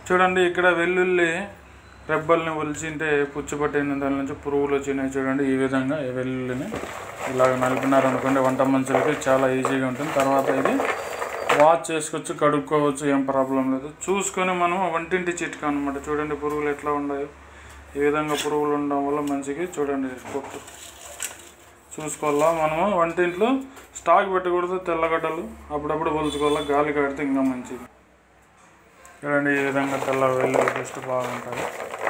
చూడండి ఇక్కడ వెల్లుల్లి రెబ్బల్ని ఒలిచింటే పుచ్చిపట్టిన దాని నుంచి పురుగులు వచ్చినాయి. చూడండి ఈ విధంగా ఈ వెల్లుల్లిని ఇలాగ నలిపినారనుకోండి వంట మనుషులకి చాలా ఈజీగా ఉంటుంది. తర్వాత ఇది వాష్ చేసుకోవచ్చు, కడుక్కోవచ్చు, ఏం ప్రాబ్లం లేదు. చూసుకొని మనం వంటింటి చిట్కా అనమాట. చూడండి పురుగులు ఎట్లా ఉన్నాయో. ఈ విధంగా పురుగులు ఉండడం వల్ల మంచిగా చూడండి పొట్టు చూసుకోవాలా. మనము వంటింట్లో స్టాక్ పెట్టకూడదు. తెల్లగడ్డలు అప్పుడప్పుడు పొలుచుకోవాలా, గాలి కడితే ఇంకా మంచిది. చూడండి ఈ విధంగా తెల్ల వెల్లుల్లి పేస్ట్ బాగుంటుంది.